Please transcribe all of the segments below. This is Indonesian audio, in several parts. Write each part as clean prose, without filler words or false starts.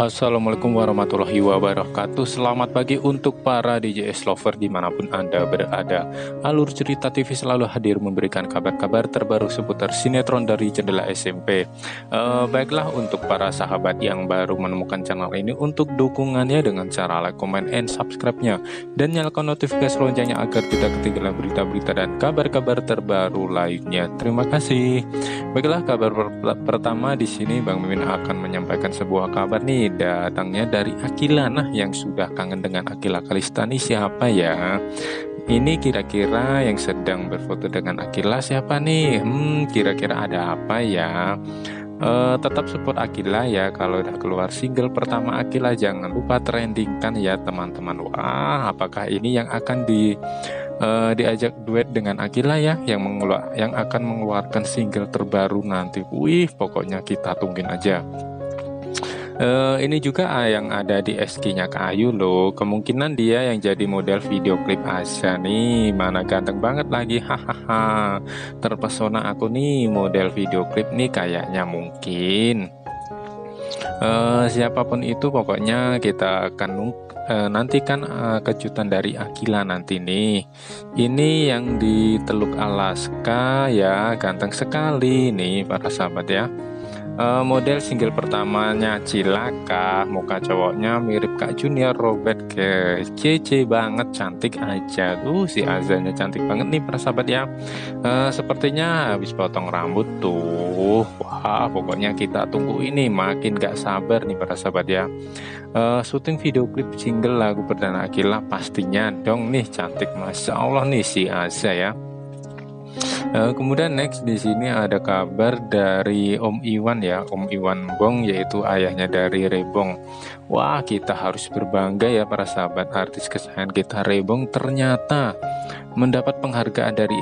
Assalamualaikum warahmatullahi wabarakatuh. Selamat pagi untuk para DJS lover dimanapun Anda berada. Alur Cerita TV selalu hadir memberikan kabar-kabar terbaru seputar sinetron dari jendela SMP. Baiklah, untuk para sahabat yang baru menemukan channel ini, untuk dukungannya dengan cara like, comment, and subscribe-nya, dan nyalakan notifikasi loncengnya agar tidak ketinggalan berita-berita dan kabar-kabar terbaru lainnya. Terima kasih. Baiklah, kabar pertama di sini Bang Mimin akan menyampaikan sebuah kabar nih, datangnya dari Akila. Nah, yang sudah kangen dengan Akila Kalistani siapa ya? Ini kira-kira yang sedang berfoto dengan Akila siapa nih? Kira-kira ada apa ya? Tetap support Akila ya. Kalau udah keluar single pertama Akila, jangan lupa trendingkan ya teman-teman. Wah, apakah ini yang akan diajak duet dengan Akila ya, yang akan mengeluarkan single terbaru nanti? Wih, pokoknya kita tungguin aja. Ini juga yang ada di SG-nya Kak Ayu loh. Kemungkinan dia yang jadi model video klip Asya nih. Mana ganteng banget lagi, hahaha. Terpesona aku nih model video klip nih, kayaknya mungkin. Siapapun itu pokoknya kita akan nantikan kejutan dari Akila nanti nih. Ini yang di Teluk Alaska ya, ganteng sekali nih para sahabat ya. Model single pertamanya Cilaka, muka cowoknya mirip Kak Junior Robert, ke kece banget, cantik aja tuh si Azanya, cantik banget nih para sahabat ya. Sepertinya habis potong rambut tuh. Wah, pokoknya kita tunggu ini, makin gak sabar nih para sahabat ya. Syuting video klip single lagu perdana Akila pastinya dong nih, cantik masya Allah nih si Aza ya. Kemudian next di sini ada kabar dari Om Iwan ya, Om Iwan Bong, yaitu ayahnya dari Rebong. Wah, kita harus berbangga ya para sahabat, artis kesayangan kita Rebong ternyata mendapat penghargaan dari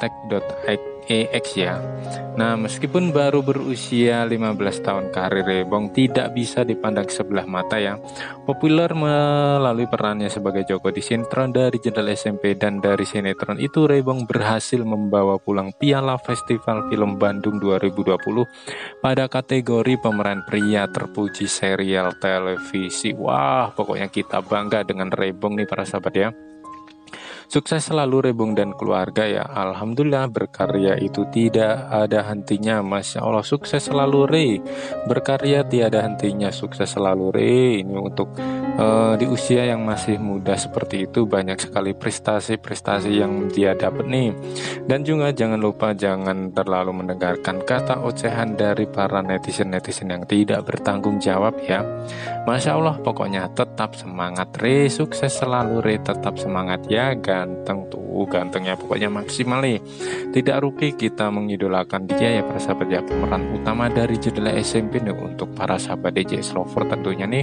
mtek.ex ya. Nah, meskipun baru berusia 15 tahun, karir Rebong tidak bisa dipandang sebelah mata ya. Populer melalui perannya sebagai Joko di sinetron dari jendela SMP, dan dari sinetron itu Rebong berhasil membawa pulang piala Festival Film Bandung 2020 pada kategori pemeran pria terpuji serial televisi. Wah, pokoknya kita bangga dengan Rebong nih para sahabat ya. Sukses selalu Rebong dan keluarga ya. Alhamdulillah, berkarya itu tidak ada hentinya. Masya Allah, sukses selalu Re. Berkarya tiada hentinya, sukses selalu Re. Ini untuk di usia yang masih muda seperti itu, banyak sekali prestasi-prestasi yang dia dapat nih. Dan juga jangan lupa, jangan terlalu mendengarkan kata ocehan dari para netizen-netizen yang tidak bertanggung jawab ya. Masya Allah, pokoknya tetap semangat Re, sukses selalu Re, tetap semangat ya. Ganteng tuh, gantengnya pokoknya maksimal nih. Tidak rugi kita mengidolakan dia ya para sahabat ya, pemeran utama dari jendela SMP nih untuk para sahabat DJS lover tentunya nih.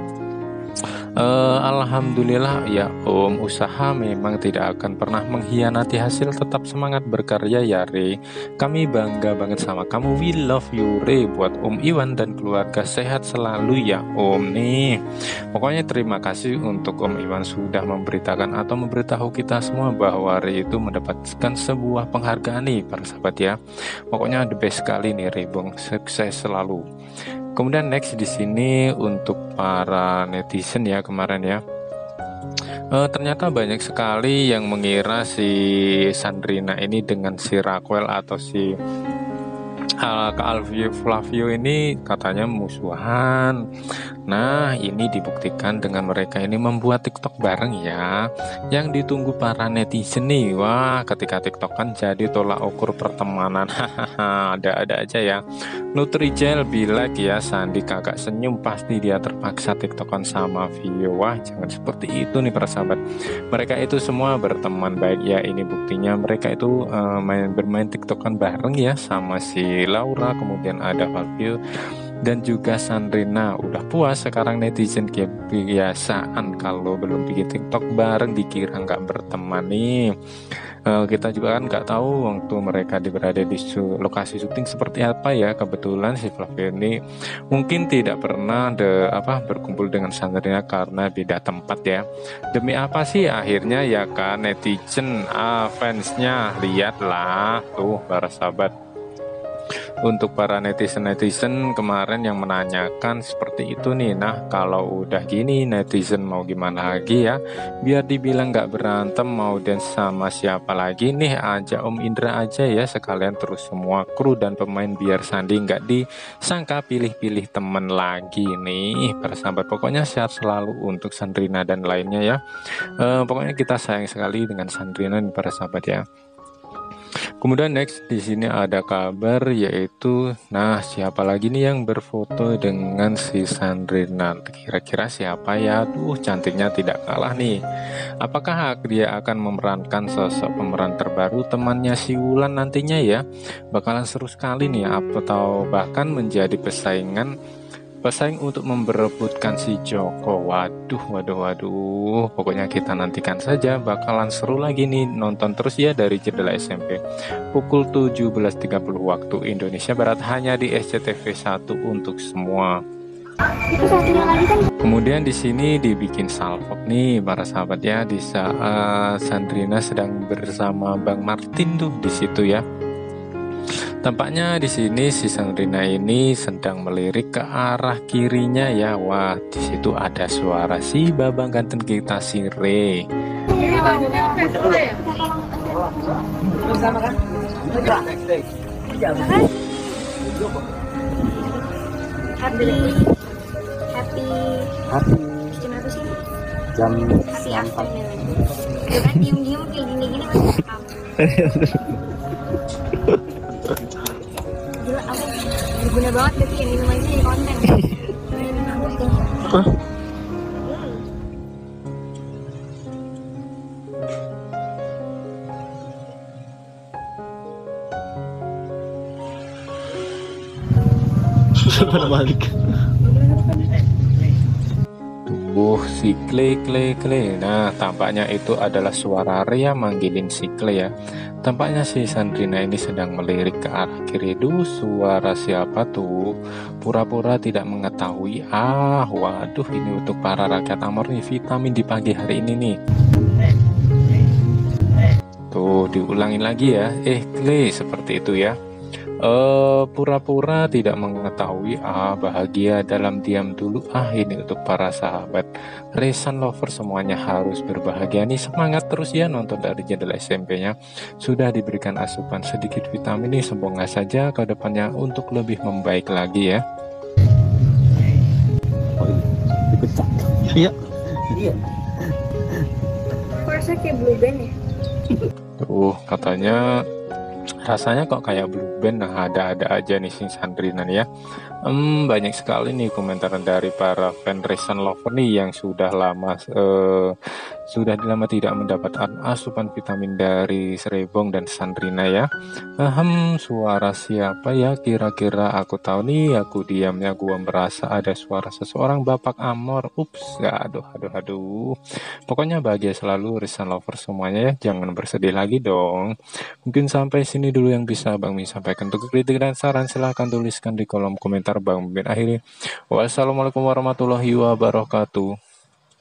Alhamdulillah ya Om, usaha memang tidak akan pernah mengkhianati hasil, tetap semangat berkarya ya Re. Kami bangga banget sama kamu, we love you Re. Buat Om Iwan dan keluarga, sehat selalu ya Om nih. Pokoknya terima kasih untuk Om Iwan sudah memberitahu kita semua bahwa Re itu mendapatkan sebuah penghargaan nih para sahabat ya. Pokoknya the best sekali nih Rebong, sukses selalu. Kemudian next di sini untuk para netizen ya kemarin ya. Ternyata banyak sekali yang mengira si Sandrina ini dengan si Raquel atau si Kak Alvio Flavio ini katanya musuhan. Nah, ini dibuktikan dengan mereka ini membuat TikTok bareng ya, yang ditunggu para netizen nih. Wah, ketika TikTok kan jadi tolak ukur pertemanan. Hahaha, ada-ada aja ya. Nutrijel bilang ya, Sandi kakak senyum pasti dia terpaksa TikTokan sama Vio. Wah, jangan seperti itu nih para sahabat. Mereka itu semua berteman baik ya. Ini buktinya mereka itu bermain TikTokan bareng ya sama si Laura, kemudian ada Flavio dan juga Sandrina. Udah puas sekarang netizen, kebiasaan kalau belum bikin TikTok bareng dikira nggak berteman nih. Kita juga kan nggak tahu waktu mereka berada di lokasi syuting seperti apa ya. Kebetulan si Flavio ini mungkin tidak pernah berkumpul dengan Sandrina karena beda tempat ya. Demi apa sih akhirnya ya kan netizen, fansnya lihatlah tuh para sahabat. Untuk para netizen-netizen kemarin yang menanyakan seperti itu nih. Nah, kalau udah gini netizen mau gimana lagi ya? Biar dibilang nggak berantem mau dan sama siapa lagi nih, ajak Om Indra aja ya sekalian terus semua kru dan pemain biar Sandi nggak disangka pilih-pilih temen lagi nih para sahabat. Pokoknya sehat selalu untuk Sandrina dan lainnya ya. Pokoknya kita sayang sekali dengan Sandrina nih para sahabat ya. Kemudian next di sini ada kabar yaitu, nah siapa lagi nih yang berfoto dengan si Sandrina? Kira-kira siapa ya? Tuh cantiknya tidak kalah nih. Apakah dia akan memerankan sosok pemeran terbaru temannya si Wulan nantinya ya? Bakalan seru sekali nih, atau bahkan menjadi pesaing untuk memperebutkan si Joko. Waduh. Pokoknya kita nantikan saja, bakalan seru lagi nih. Nonton terus ya dari Jendela SMP. Pukul 17.30 waktu Indonesia Barat hanya di SCTV 1 untuk semua. Kemudian di sini dibikin salvok nih para sahabat ya, di saat Sandrina sedang bersama Bang Martin tuh di situ ya. Tampaknya di sini si Sandrina ini sedang melirik ke arah kirinya ya. Wah, di situ ada suara si Babang ganteng kita si Re. Happy jam berapa sih? jam Happy afternoon. Tuh kan diem-diem kayak gini-gini masih rekam. Gila, aku berguna banget bikin minuman sih konten. Bagus deh. pada balik. Si Kle. Nah, tampaknya itu adalah suara Ria manggilin si Kle ya. Tampaknya si Sandrina ini sedang melirik ke arah kiri. Duh, suara siapa tuh? Pura-pura tidak mengetahui. Waduh, ini untuk para rakyat Amor nih, vitamin di pagi hari ini nih. Tuh, diulangin lagi ya. Kle, seperti itu ya. Pura-pura tidak mengetahui. Bahagia dalam diam dulu. Ini untuk para sahabat Resan Lover semuanya harus berbahagia nih. Semangat terus ya nonton dari Jendela SMP-nya. Sudah diberikan asupan sedikit vitamin nih. Semoga saja ke depannya untuk lebih membaik lagi ya. Dipecah. Iya. Rasanya kayak blue band ya? Tuh, katanya rasanya kok kayak blue band. Nah, ada-ada aja nih si Sandrina nih ya. Banyak sekali nih komentar dari para fan Resan Lover nih yang sudah lama tidak mendapatkan asupan vitamin dari Serebong dan Sandrina ya. Suara siapa ya? Kira-kira aku tahu nih. Aku diamnya gua merasa ada suara seseorang Bapak Amor. Ups, aduh. Pokoknya bahagia selalu Resan Lover semuanya ya. Jangan bersedih lagi dong. Mungkin sampai sini dulu yang bisa Bang Min sampaikan. Untuk kritik dan saran silahkan tuliskan di kolom komentar. Bang Min akhiri. Wassalamualaikum warahmatullahi wabarakatuh.